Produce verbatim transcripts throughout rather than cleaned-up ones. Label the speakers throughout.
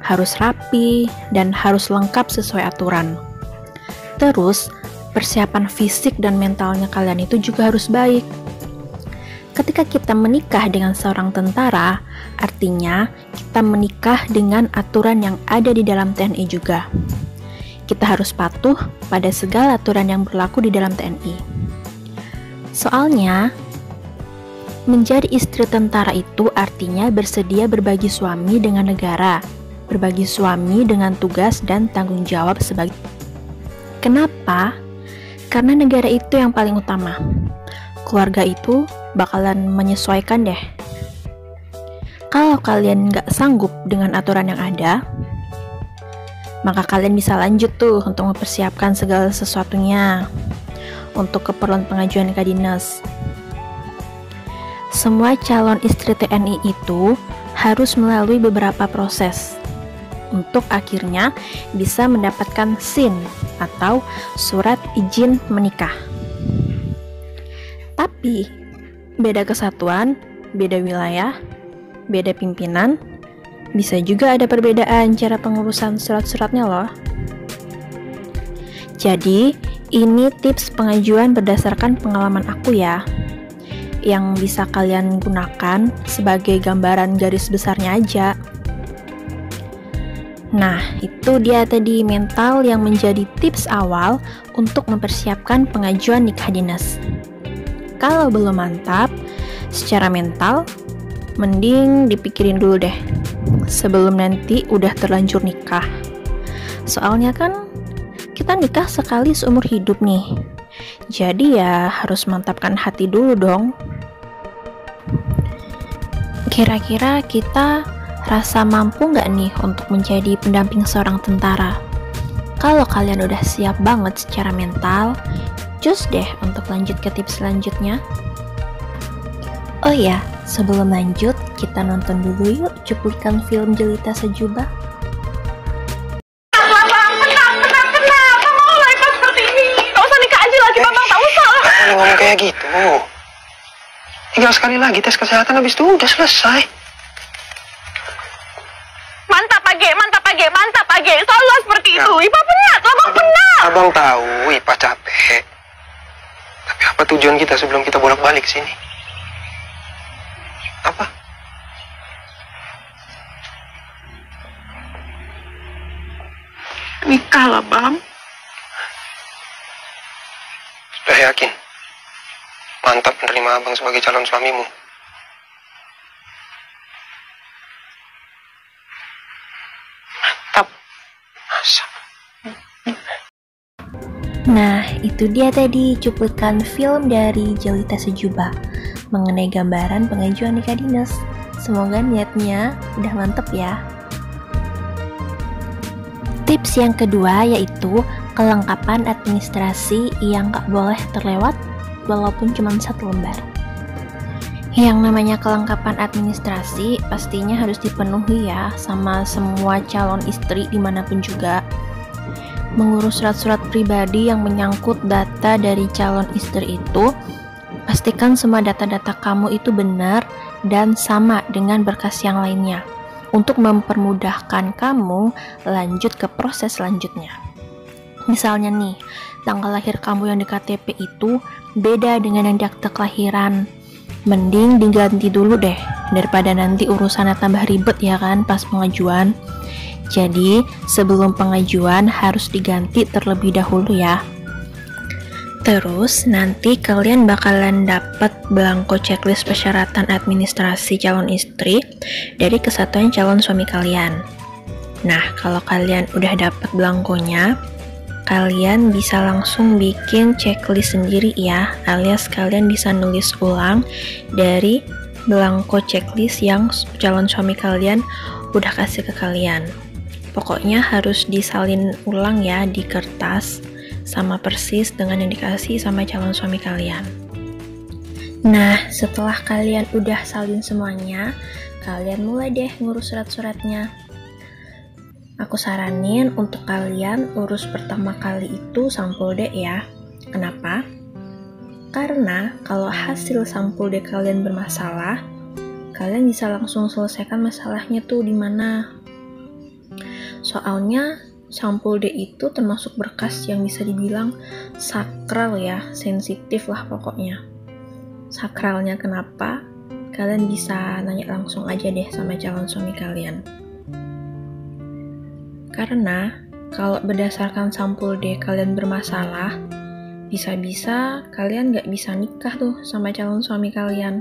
Speaker 1: harus rapi, dan harus lengkap sesuai aturan. Terus, persiapan fisik dan mentalnya kalian itu juga harus baik. Ketika kita menikah dengan seorang tentara, artinya kita menikah dengan aturan yang ada di dalam T N I juga. Kita harus patuh pada segala aturan yang berlaku di dalam T N I. Soalnya, menjadi istri tentara itu artinya bersedia berbagi suami dengan negara, berbagi suami dengan tugas dan tanggung jawab sebagai. Kenapa? Karena negara itu yang paling utama. Keluarga itu bakalan menyesuaikan deh. Kalau kalian nggak sanggup dengan aturan yang ada, maka kalian bisa lanjut tuh untuk mempersiapkan segala sesuatunya untuk keperluan pengajuan nikah dinas. Semua calon istri T N I itu harus melalui beberapa proses untuk akhirnya bisa mendapatkan S I N atau surat izin menikah. Tapi beda kesatuan, beda wilayah, beda pimpinan, bisa juga ada perbedaan cara pengurusan surat-suratnya loh. Jadi, ini tips pengajuan berdasarkan pengalaman aku ya, yang bisa kalian gunakan sebagai gambaran garis besarnya aja. Nah, itu dia tadi mental yang menjadi tips awal untuk mempersiapkan pengajuan nikah dinas. Kalau belum mantap secara mental, mending dipikirin dulu deh sebelum nanti udah terlanjur nikah. Soalnya kan kita nikah sekali seumur hidup nih. Jadi ya harus mantapkan hati dulu dong. Kira-kira kita rasa mampu nggak nih untuk menjadi pendamping seorang tentara? Kalau kalian udah siap banget secara mental, cus deh untuk lanjut ke tips selanjutnya. Oh ya, sebelum lanjut, kita nonton dulu yuk cuplikan film Jelita Sejubah.
Speaker 2: Ngomong kayak gitu. Tinggal sekali lagi tes kesehatan, habis itu udah selesai.
Speaker 3: Mantap Age, mantap Age, mantap Age. Selalu seperti itu. Ipa penat, abang penat.
Speaker 2: Abang tahu Ipa capek. Tapi apa tujuan kita sebelum kita bolak-balik sini? Apa?
Speaker 3: Nikah lah, Bang.
Speaker 2: Sudah yakin? Mantap menerima abang sebagai calon suamimu.
Speaker 3: Mantap.
Speaker 2: Masa?
Speaker 1: Nah, itu dia tadi cuplikan film dari Jelita Sejubah mengenai gambaran pengajuan nikah dinas. Semoga niatnya udah mantep ya. Tips yang kedua yaitu kelengkapan administrasi yang gak boleh terlewat walaupun cuma satu lembar. Yang namanya kelengkapan administrasi pastinya harus dipenuhi ya sama semua calon istri dimanapun juga. Mengurus surat-surat pribadi yang menyangkut data dari calon istri itu, pastikan semua data-data kamu itu benar dan sama dengan berkas yang lainnya untuk mempermudahkan kamu lanjut ke proses selanjutnya. Misalnya nih, tanggal lahir kamu yang di K T P itu beda dengan yang di akte kelahiran. Mending diganti dulu deh, daripada nanti urusannya tambah ribet ya kan pas pengajuan. Jadi, sebelum pengajuan harus diganti terlebih dahulu ya. Terus, nanti kalian bakalan dapat belangko checklist persyaratan administrasi calon istri dari kesatuan calon suami kalian. Nah, kalau kalian udah dapat belangkonya, kalian bisa langsung bikin checklist sendiri ya, alias kalian bisa nulis ulang dari belangko checklist yang calon suami kalian udah kasih ke kalian. Pokoknya harus disalin ulang ya di kertas, sama persis dengan yang dikasih sama calon suami kalian. Nah, setelah kalian udah salin semuanya, kalian mulai deh ngurus surat-suratnya. Aku saranin untuk kalian urus pertama kali itu sampul D ya. Kenapa? Karena kalau hasil sampul D kalian bermasalah, kalian bisa langsung selesaikan masalahnya tuh di mana. Soalnya sampul D itu termasuk berkas yang bisa dibilang sakral ya, sensitif lah pokoknya. Sakralnya kenapa? Kalian bisa nanya langsung aja deh sama calon suami kalian. Karena kalau berdasarkan sampul D kalian bermasalah, bisa-bisa kalian gak bisa nikah tuh sama calon suami kalian.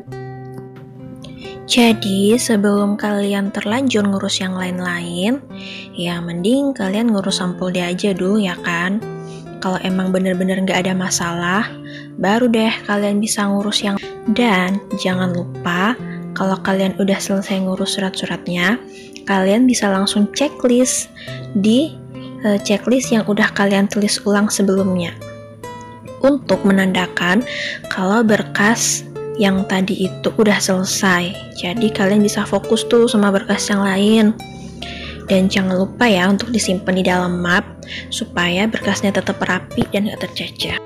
Speaker 1: Jadi sebelum kalian terlanjur ngurus yang lain-lain, ya mending kalian ngurus sampul D aja dulu ya kan. Kalau emang bener-bener gak ada masalah, baru deh kalian bisa ngurus yang. Dan jangan lupa, kalau kalian udah selesai ngurus surat-suratnya, kalian bisa langsung checklist di uh, checklist yang udah kalian tulis ulang sebelumnya, untuk menandakan kalau berkas yang tadi itu udah selesai. Jadi kalian bisa fokus tuh sama berkas yang lain. Dan jangan lupa ya untuk disimpan di dalam map supaya berkasnya tetap rapi dan gak tercecer.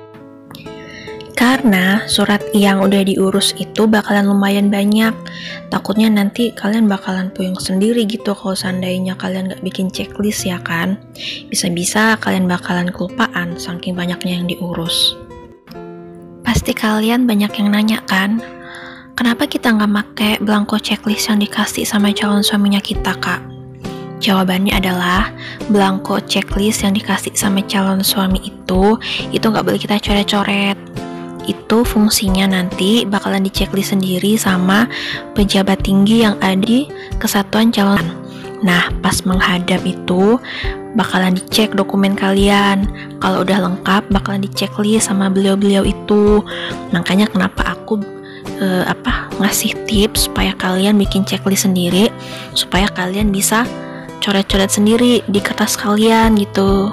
Speaker 1: Karena surat yang udah diurus itu bakalan lumayan banyak. Takutnya nanti kalian bakalan puyeng sendiri gitu kalau seandainya kalian gak bikin checklist ya kan. Bisa-bisa kalian bakalan kelupaan saking banyaknya yang diurus. Pasti kalian banyak yang nanya kan, kenapa kita nggak pakai belangko checklist yang dikasih sama calon suaminya kita, Kak? Jawabannya adalah belangko checklist yang dikasih sama calon suami itu, itu nggak boleh kita coret-coret. Itu fungsinya nanti bakalan diceklis sendiri sama pejabat tinggi yang ada di kesatuan calon. Nah, pas menghadap itu bakalan dicek dokumen kalian. Kalau udah lengkap bakalan diceklis sama beliau-beliau itu. Makanya kenapa aku eh, apa ngasih tips supaya kalian bikin checklist sendiri, supaya kalian bisa coret-coret sendiri di kertas kalian gitu.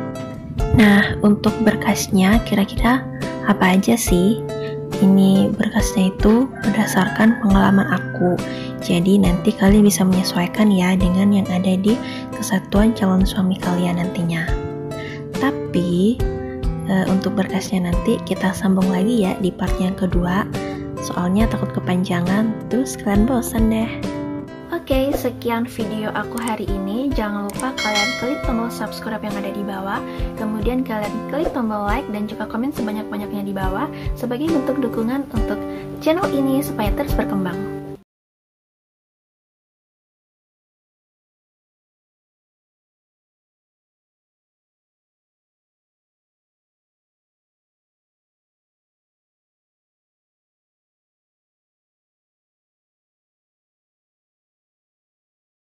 Speaker 1: Nah, untuk berkasnya kira-kira apa aja sih? Ini berkasnya itu berdasarkan pengalaman aku. Jadi nanti kalian bisa menyesuaikan ya dengan yang ada di kesatuan calon suami kalian nantinya. Tapi e, untuk berkasnya nanti kita sambung lagi ya di part yang kedua. Soalnya takut kepanjangan, terus kalian bosan deh. Oke, sekian video aku hari ini. Jangan lupa kalian klik tombol subscribe yang ada di bawah. Kemudian kalian klik tombol like dan juga komen sebanyak-banyaknya di bawah sebagai bentuk dukungan untuk channel ini supaya terus berkembang.